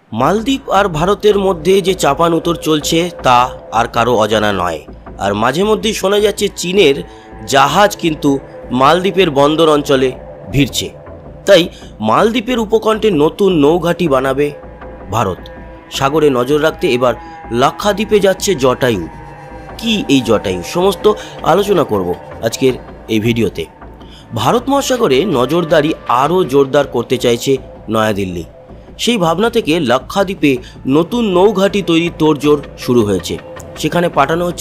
মালদ্বীপ আর ভারতের মধ্যে যে চাপানউতোর চলছে তা আর কারো অজানা নয়। আর মাঝে মধ্যেই শোনা যাচ্ছে চীনের জাহাজ কিন্তু মালদ্বীপের বন্দর অঞ্চলে ভিড়ছে। তাই মালদ্বীপের উপকণ্ঠে নতুন নৌঘাঁটি বানাবে ভারত। সাগরে নজর রাখতে এবার লাক্ষাদ্বীপে যাচ্ছে জটায়ু। কি এই জটায়ু, সমস্ত আলোচনা করব আজকের এই ভিডিওতে। ভারত মহাসাগরে নজরদারি আরও জোরদার করতে চাইছে নয়াদিল্লি। সেই ভাবনা থেকে লাক্ষাদ্বীপে নতুন নৌঘাঁটি তৈরির তোড়জোড় শুরু হয়েছে। সেখানে পাঠানো হচ্ছে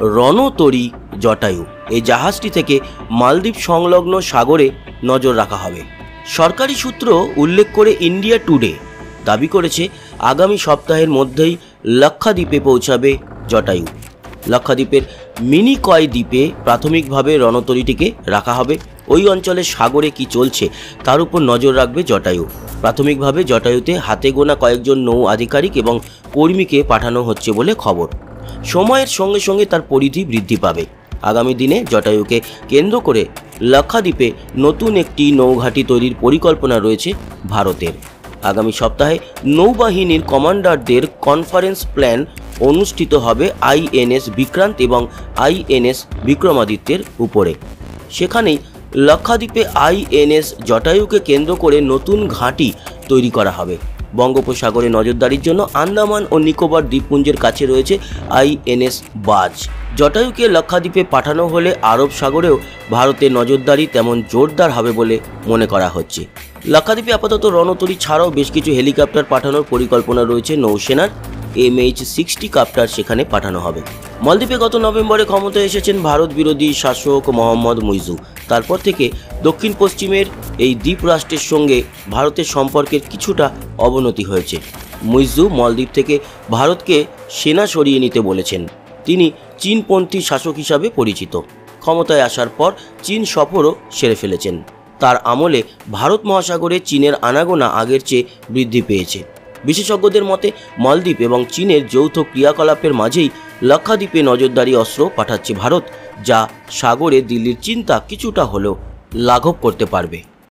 রণতরী জটায়ু। এই জাহাজটি থেকে মালদ্বীপ সংলগ্ন সাগরে নজর রাখা হবে। সরকারি সূত্র উল্লেখ করে ইন্ডিয়া টুডে দাবি করেছে আগামী সপ্তাহের মধ্যেই লাক্ষাদ্বীপে পৌঁছাবে জটায়ু। লাক্ষাদ্বীপের মিনিকয় দ্বীপে প্রাথমিকভাবে রণতরীটিকে রাখা হবে। ওই অঞ্চলে সাগরে কি চলছে তার উপর নজর রাখবে জটায়ু। প্রাথমিকভাবে জটায়ুতে হাতে গোনা কয়েকজন নৌ আধিকারিক এবং কর্মীকে পাঠানো হচ্ছে বলে খবর। সময়ের সঙ্গে সঙ্গে তার পরিধি বৃদ্ধি পাবে। আগামী দিনে জটায়ুকে কেন্দ্র করে লাক্ষাদ্বীপে নতুন একটি নৌঘাঁটি তৈরির পরিকল্পনা রয়েছে ভারতের। আগামী সপ্তাহে নৌবাহিনীর কমান্ডারদের কনফারেন্স প্ল্যান অনুষ্ঠিত হবে আইএনএস বিক্রান্ত এবং আইএনএস বিক্রমাদিত্যের উপরে। সেখানেই লাক্ষাদ্বীপে আইএনএস জটায়ুকে কেন্দ্র করে নতুন ঘাঁটি তৈরি করা হবে। বঙ্গোপসাগরে নজরদারির জন্য আন্দামান ও নিকোবর দ্বীপপুঞ্জের কাছে রয়েছে আইএনএস বাজ। জটায়ুকে লাক্ষাদ্বীপে পাঠানো হলে আরব সাগরেও ভারতের নজরদারি তেমন জোরদার হবে বলে মনে করা হচ্ছে। লাক্ষাদ্বীপে আপাতত রণতরী ছাড়াও বেশ কিছু হেলিকপ্টার পাঠানোর পরিকল্পনা রয়েছে নৌসেনার। MH-60 কাপ্টার সেখানে পাঠানো হবে। মালদ্বীপে গত নভেম্বরে ক্ষমতায় এসেছেন ভারত বিরোধী শাসক মোহাম্মদ মুইজু। তারপর থেকে দক্ষিণ পশ্চিমের এই দ্বীপ রাষ্ট্রের সঙ্গে ভারতের সম্পর্কের কিছুটা অবনতি হয়েছে। মুইজু মালদ্বীপ থেকে ভারতকে সেনা সরিয়ে নিতে বলেছেন। তিনি চীনপন্থী শাসক হিসাবে পরিচিত। ক্ষমতায় আসার পর চীন সফরও সেরে ফেলেছেন। তার আমলে ভারত মহাসাগরে চীনের আনাগোনা আগের চেয়ে বৃদ্ধি পেয়েছে। বিশেষজ্ঞদের মতে মালদ্বীপ এবং চীনের যৌথ ক্রিয়াকলাপের মাঝেই লাক্ষাদ্বীপে নজরদারি অস্ত্র পাঠাচ্ছে ভারত, যা সাগরে দিল্লির চিন্তা কিছুটা হলেও লাঘব করতে পারবে।